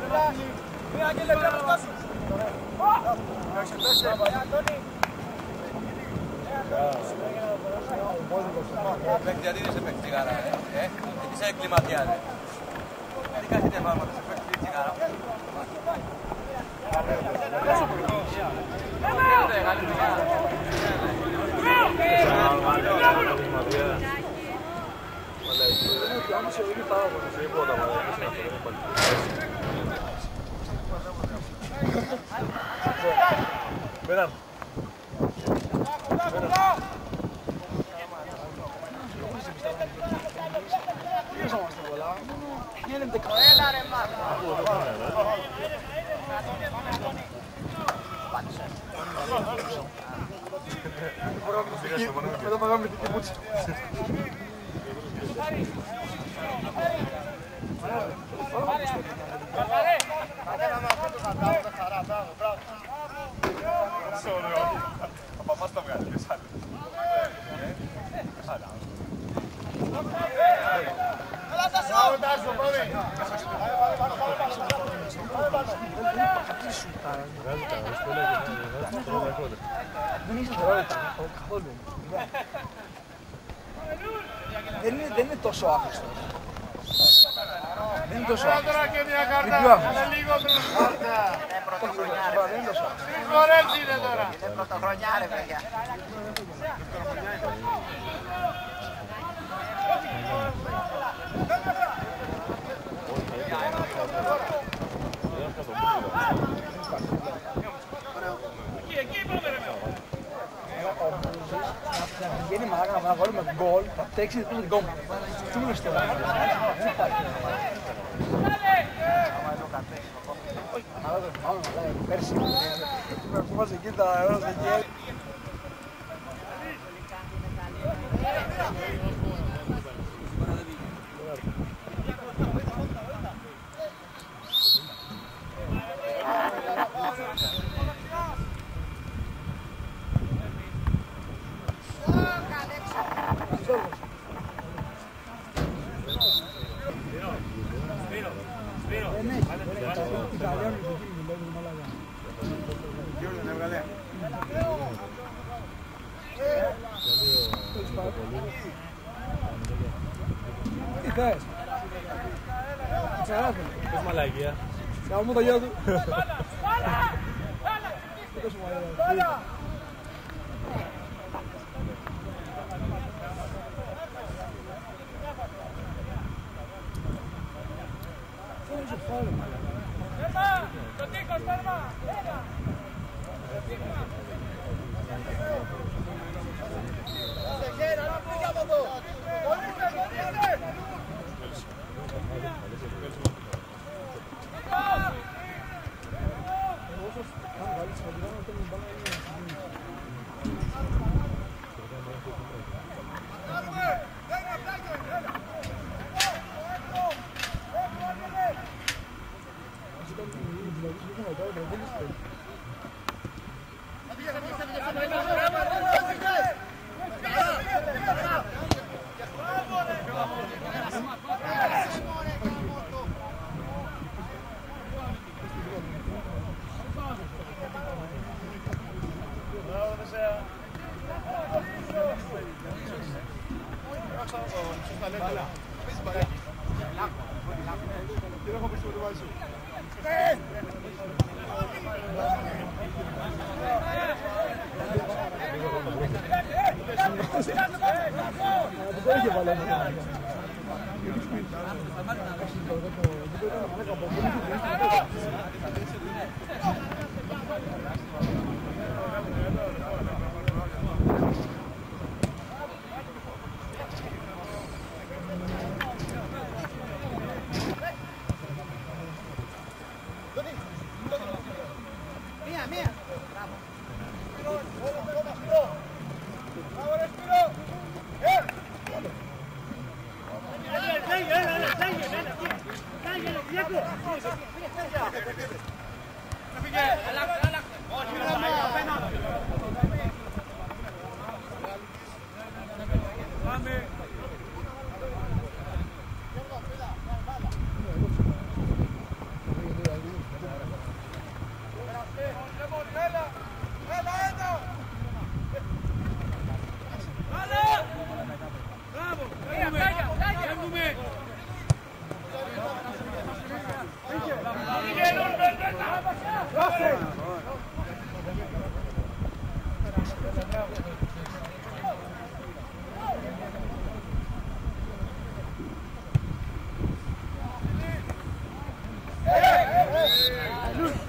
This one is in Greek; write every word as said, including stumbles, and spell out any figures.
Γιατί δεν σε παίξει τσιγάρα, ε, γιατί είσαι εγκληματία, ρε. Γιατί κάθεται πάνω, δεν σε παίξει τσιγάρα. Verán. Εδώ παγάμε την κιμούτσα. Ο παπάς το βγάλει, δεν σ' άλλο. Δεν είναι, δεν είναι τόσο άχρηστο. Δεν είναι τόσο άχρηστο. Είναι πιο άχρηστο. Είναι πρωτοχρονιά ρε Δεν είναι τόσο άχρηστο. Τρεις φορές είναι τώρα. Είναι πρωτοχρονιά ρε παιδιά. Να πηγαίνει μαλάκα να βάλει με γκολ, θα τρέξει την γκολ. Τι μου λες τώρα. Δεν υπάρχει. Πέρσι, που μας εκεί τα αιώνας εκεί. Τι θες? Ξεράθω. Πες μαλακία. Θα μου το γιο του. Τι τόσο μαλακία. Αλλούς.